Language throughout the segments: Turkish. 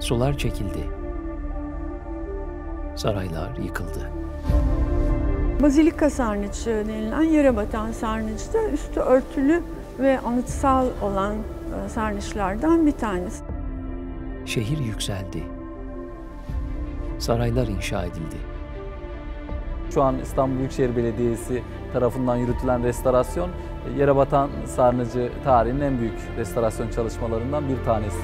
Sular çekildi. Saraylar yıkıldı. Bazilika sarnıcı denilen yere batan sarnıcı da üstü örtülü ve anıtsal olan sarnıçlardan bir tanesi. Şehir yükseldi. Saraylar inşa edildi. Şu an İstanbul Büyükşehir Belediyesi tarafından yürütülen restorasyon, Yerebatan Sarnıcı tarihinin en büyük restorasyon çalışmalarından bir tanesi.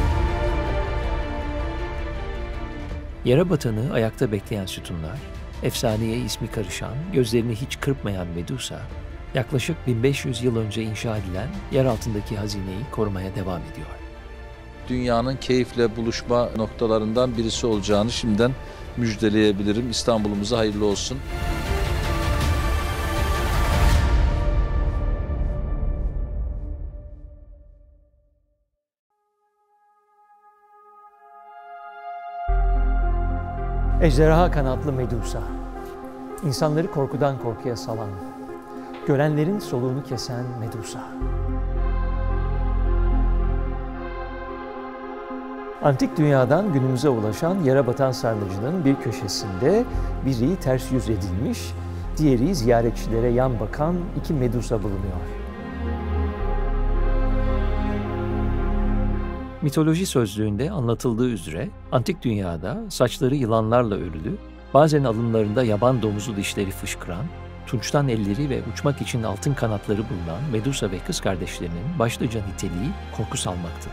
Yerebatanı ayakta bekleyen sütunlar, efsaneye ismi karışan, gözlerini hiç kırpmayan Medusa, yaklaşık 1500 yıl önce inşa edilen yer altındaki hazineyi korumaya devam ediyor. Dünyanın keyifle buluşma noktalarından birisi olacağını şimdiden müjdeleyebilirim. İstanbul'umuza hayırlı olsun. Ejderha kanatlı Medusa, insanları korkudan korkuya salan, görenlerin soluğunu kesen Medusa. Antik dünyadan günümüze ulaşan Yerebatan Sarnıcı'nın bir köşesinde biri ters yüz edilmiş, diğeri ziyaretçilere yan bakan iki Medusa bulunuyor. Mitoloji sözlüğünde anlatıldığı üzere antik dünyada saçları yılanlarla örülü, bazen alınlarında yaban domuzu dişleri fışkıran, tunçtan elleri ve uçmak için altın kanatları bulunan Medusa ve kız kardeşlerinin başlıca niteliği korku salmaktı.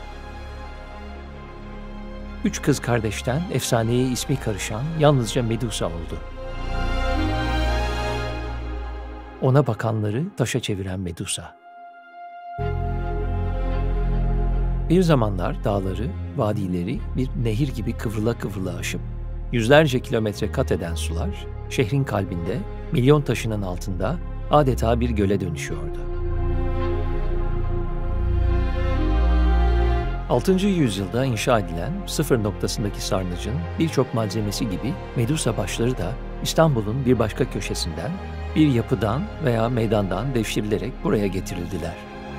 Üç kız kardeşten efsaneye ismi karışan yalnızca Medusa oldu. Ona bakanları taşa çeviren Medusa. Bir zamanlar dağları, vadileri bir nehir gibi kıvrıla kıvrıla aşıp, yüzlerce kilometre kat eden sular, şehrin kalbinde, milyon taşının altında adeta bir göle dönüşüyordu. 6. yüzyılda inşa edilen sıfır noktasındaki sarnıcın birçok malzemesi gibi Medusa başları da İstanbul'un bir başka köşesinden, bir yapıdan veya meydandan devşirilerek buraya getirildiler.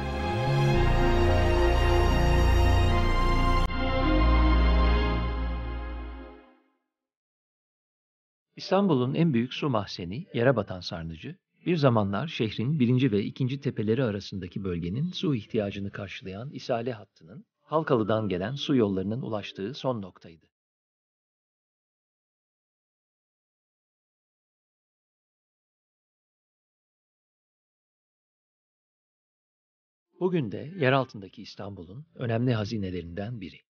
İstanbul'un en büyük su mahzeni Yerebatan Sarnıcı, bir zamanlar şehrin 1. ve 2. tepeleri arasındaki bölgenin su ihtiyacını karşılayan İsale hattının Halkalı'dan gelen su yollarının ulaştığı son noktaydı. Bugün de yer altındaki İstanbul'un önemli hazinelerinden biri.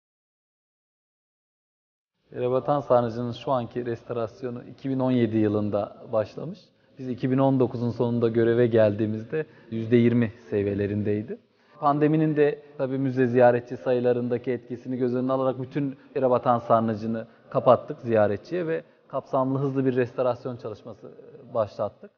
Yerebatan Sarnıcı'nın şu anki restorasyonu 2017 yılında başlamış. Biz 2019'un sonunda göreve geldiğimizde %20 seviyelerindeydi. Pandeminin de tabii müze ziyaretçi sayılarındaki etkisini göz önüne alarak bütün Yerebatan Sarnıcı'nı kapattık ziyaretçiye ve kapsamlı hızlı bir restorasyon çalışması başlattık.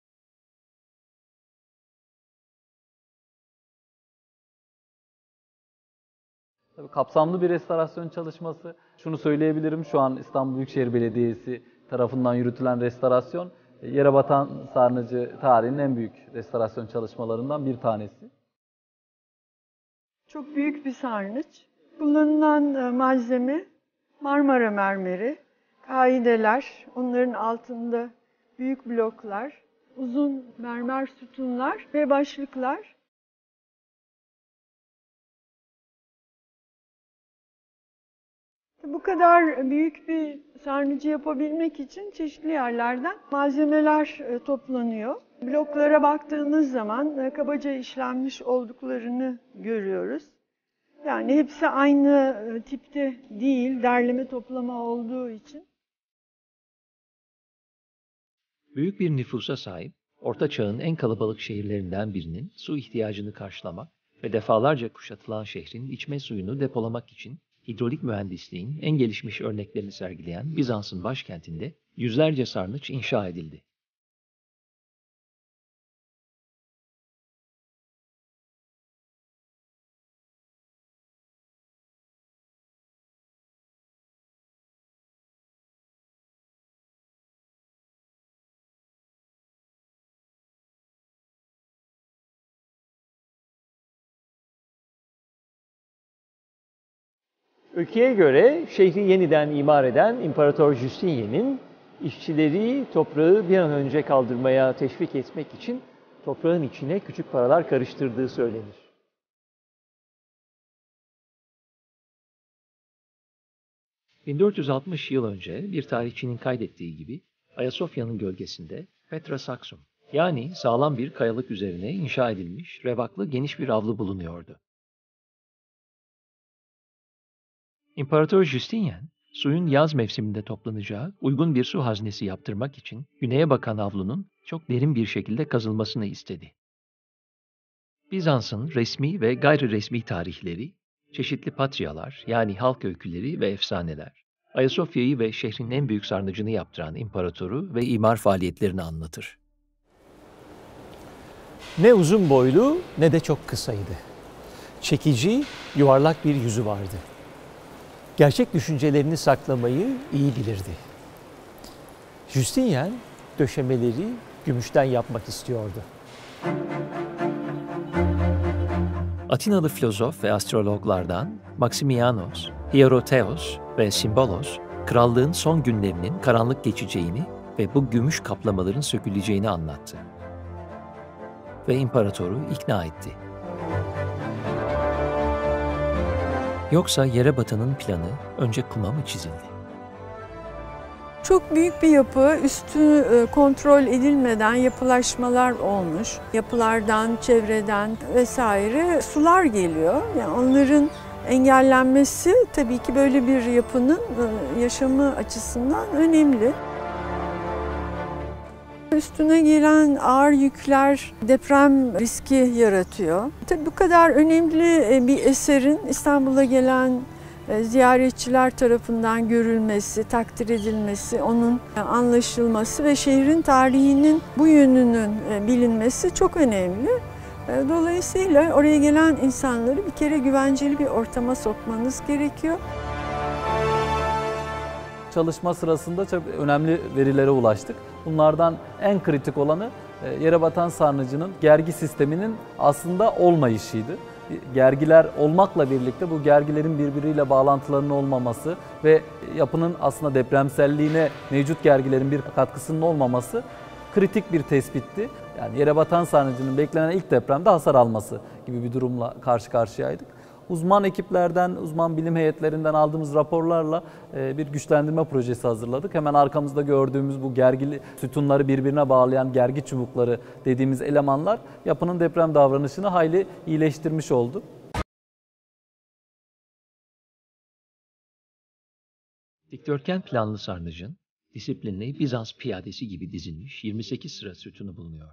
Tabii kapsamlı bir restorasyon çalışması. Şunu söyleyebilirim, şu an İstanbul Büyükşehir Belediyesi tarafından yürütülen restorasyon, Yerebatan Sarnıcı tarihinin en büyük restorasyon çalışmalarından bir tanesi. Çok büyük bir sarnıç. Kullanılan malzeme Marmara mermeri, kaideler, onların altında büyük bloklar, uzun mermer sütunlar ve başlıklar. Bu kadar büyük bir sarnıcı yapabilmek için çeşitli yerlerden malzemeler toplanıyor. Bloklara baktığımız zaman kabaca işlenmiş olduklarını görüyoruz. Yani hepsi aynı tipte değil, derleme toplama olduğu için. Büyük bir nüfusa sahip, Orta Çağ'ın en kalabalık şehirlerinden birinin su ihtiyacını karşılamak ve defalarca kuşatılan şehrin içme suyunu depolamak için hidrolik mühendisliğin en gelişmiş örneklerini sergileyen Bizans'ın başkentinde yüzlerce sarnıç inşa edildi. Öyküye göre şehri yeniden imar eden İmparator Justinian'in işçileri toprağı bir an önce kaldırmaya teşvik etmek için toprağın içine küçük paralar karıştırdığı söylenir. ...1460 yıl önce bir tarihçinin kaydettiği gibi Ayasofya'nın gölgesinde Petra Saxum, yani sağlam bir kayalık üzerine inşa edilmiş revaklı geniş bir avlu bulunuyordu. İmparator Justinian, suyun yaz mevsiminde toplanacağı uygun bir su haznesi yaptırmak için güneye bakan avlunun çok derin bir şekilde kazılmasını istedi. Bizans'ın resmi ve gayri resmi tarihleri, çeşitli patriyalar yani halk öyküleri ve efsaneler, Ayasofya'yı ve şehrin en büyük sarnıcını yaptıran imparatoru ve imar faaliyetlerini anlatır. Ne uzun boylu ne de çok kısaydı. Çekici, yuvarlak bir yüzü vardı. Gerçek düşüncelerini saklamayı iyi bilirdi. Justinian döşemeleri gümüşten yapmak istiyordu. Atinalı filozof ve astrologlardan Maximianos, Hierotheos ve Simbolos, krallığın son günlerinin karanlık geçeceğini ve bu gümüş kaplamaların söküleceğini anlattı. Ve imparatoru ikna etti. Yoksa yere batanın planı önce kuma mı çizildi? Çok büyük bir yapı, üstü kontrol edilmeden yapılaşmalar olmuş. Yapılardan, çevreden vesaire sular geliyor. Yani onların engellenmesi tabii ki böyle bir yapının yaşamı açısından önemli. Üstüne gelen ağır yükler deprem riski yaratıyor. Tabii bu kadar önemli bir eserin İstanbul'a gelen ziyaretçiler tarafından görülmesi, takdir edilmesi, onun anlaşılması ve şehrin tarihinin bu yönünün bilinmesi çok önemli. Dolayısıyla oraya gelen insanları bir kere güvenceli bir ortama sokmanız gerekiyor. Çalışma sırasında çok önemli verilere ulaştık. Bunlardan en kritik olanı yere batan sarnıcının gergi sisteminin aslında olmayışıydı. Gergiler olmakla birlikte bu gergilerin birbiriyle bağlantılarının olmaması ve yapının aslında depremselliğine mevcut gergilerin bir katkısının olmaması kritik bir tespitti. Yani yere batan sarnıcının beklenen ilk depremde hasar alması gibi bir durumla karşı karşıyaydık. Uzman ekiplerden, uzman bilim heyetlerinden aldığımız raporlarla bir güçlendirme projesi hazırladık. Hemen arkamızda gördüğümüz bu gergili sütunları birbirine bağlayan gergi çubukları dediğimiz elemanlar yapının deprem davranışını hayli iyileştirmiş oldu. Dikdörtgen planlı sarnıcın, disiplinli Bizans piyadesi gibi dizilmiş 28 sıra sütunu bulunuyor.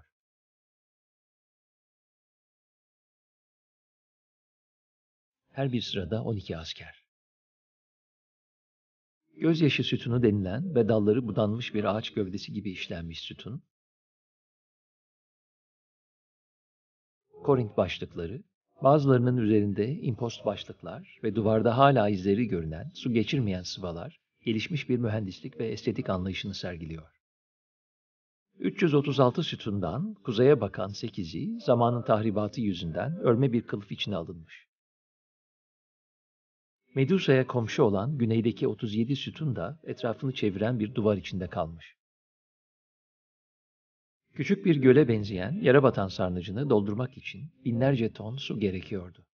Her bir sırada 12 asker. Gözyaşı sütunu denilen ve dalları budanmış bir ağaç gövdesi gibi işlenmiş sütun, Korint başlıkları, bazılarının üzerinde impost başlıklar ve duvarda hala izleri görünen su geçirmeyen sıvalar, gelişmiş bir mühendislik ve estetik anlayışını sergiliyor. 336 sütundan kuzeye bakan 8'i zamanın tahribatı yüzünden örme bir kılıf içine alınmış. Medusa'ya komşu olan güneydeki 37 sütun da etrafını çeviren bir duvar içinde kalmış. Küçük bir göle benzeyen yere batan sarnıcını doldurmak için binlerce ton su gerekiyordu.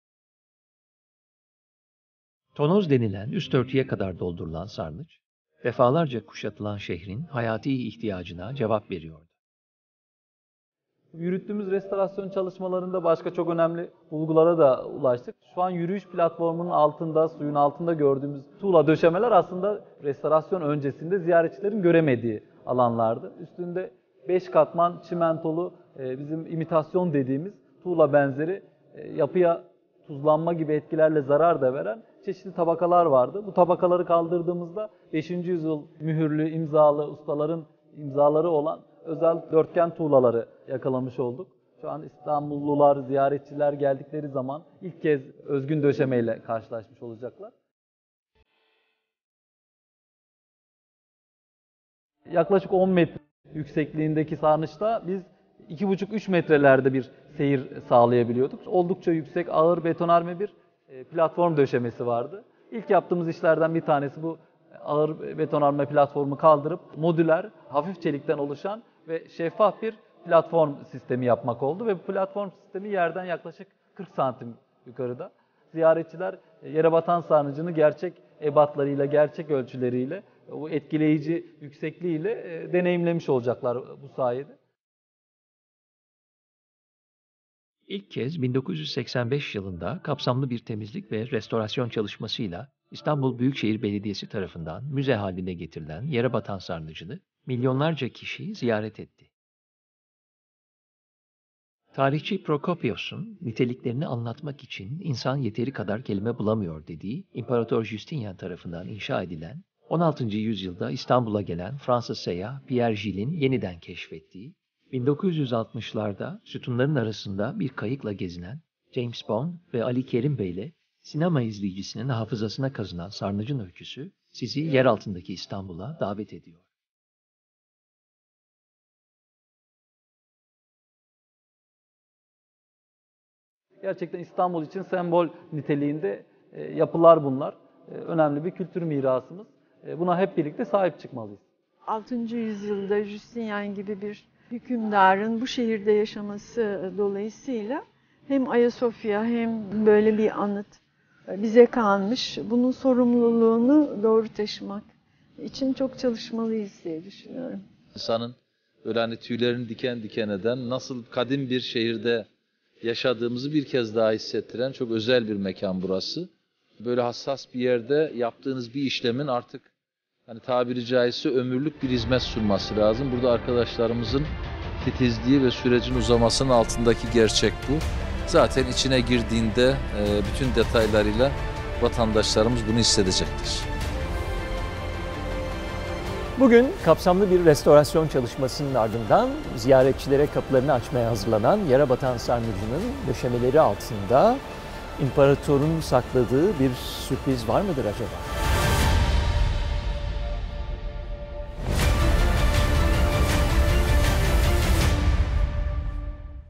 Tonoz denilen üst örtüye kadar doldurulan sarnıç, defalarca kuşatılan şehrin hayati ihtiyacına cevap veriyordu. Yürüttüğümüz restorasyon çalışmalarında başka çok önemli bulgulara da ulaştık. Şu an yürüyüş platformunun altında, suyun altında gördüğümüz tuğla döşemeler aslında restorasyon öncesinde ziyaretçilerin göremediği alanlardı. Üstünde 5 katman çimentolu bizim imitasyon dediğimiz tuğla benzeri yapıya tuzlanma gibi etkilerle zarar da veren çeşitli tabakalar vardı. Bu tabakaları kaldırdığımızda 5. yüzyıl mühürlü, imzalı ustaların imzaları olan özel dörtgen tuğlaları yakalamış olduk. Şu an İstanbullular, ziyaretçiler geldikleri zaman ilk kez özgün döşemeyle karşılaşmış olacaklar. Yaklaşık 10 metre yüksekliğindeki sarnıçta biz 2,5-3 metrelerde bir seyir sağlayabiliyorduk. Oldukça yüksek, ağır betonarme bir platform döşemesi vardı. İlk yaptığımız işlerden bir tanesi bu ağır betonarme platformu kaldırıp modüler, hafif çelikten oluşan ve şeffaf bir platform sistemi yapmak oldu. Ve bu platform sistemi yerden yaklaşık 40 santim yukarıda. Ziyaretçiler Yerebatan Sarnıcı'nı gerçek ebatlarıyla, gerçek ölçüleriyle, bu etkileyici yüksekliğiyle deneyimlemiş olacaklar bu sayede. İlk kez 1985 yılında kapsamlı bir temizlik ve restorasyon çalışmasıyla İstanbul Büyükşehir Belediyesi tarafından müze haline getirilen Yerebatan Sarnıcı'nı milyonlarca kişi ziyaret etti. Tarihçi Prokopios'un niteliklerini anlatmak için insan yeteri kadar kelime bulamıyor dediği İmparator Justinian tarafından inşa edilen 16. yüzyılda İstanbul'a gelen Fransız seyyah Pierre Gilles'in yeniden keşfettiği, 1960'larda sütunların arasında bir kayıkla gezinen James Bond ve Ali Kerim Bey ile sinema izleyicisinin hafızasına kazınan Sarnıcı'nın öyküsü sizi yer altındaki İstanbul'a davet ediyor. Gerçekten İstanbul için sembol niteliğinde yapılar bunlar. Önemli bir kültür mirasımız. Buna hep birlikte sahip çıkmalıyız. 6. yüzyılda Justinian gibi bir hükümdarın bu şehirde yaşaması dolayısıyla hem Ayasofya hem böyle bir anıt bize kalmış. Bunun sorumluluğunu doğru taşımak için çok çalışmalıyız diye düşünüyorum. İnsanın böyle hani tüylerini diken diken eden, nasıl kadim bir şehirde yaşadığımızı bir kez daha hissettiren çok özel bir mekan burası. Böyle hassas bir yerde yaptığınız bir işlemin artık hani tabiri caizse ömürlük bir hizmet sunması lazım. Burada arkadaşlarımızın titizliği ve sürecin uzamasının altındaki gerçek bu. Zaten içine girdiğinde bütün detaylarıyla vatandaşlarımız bunu hissedecektir. Bugün kapsamlı bir restorasyon çalışmasının ardından ziyaretçilere kapılarını açmaya hazırlanan Yerebatan Sarnıcı'nın döşemeleri altında imparatorun sakladığı bir sürpriz var mıdır acaba?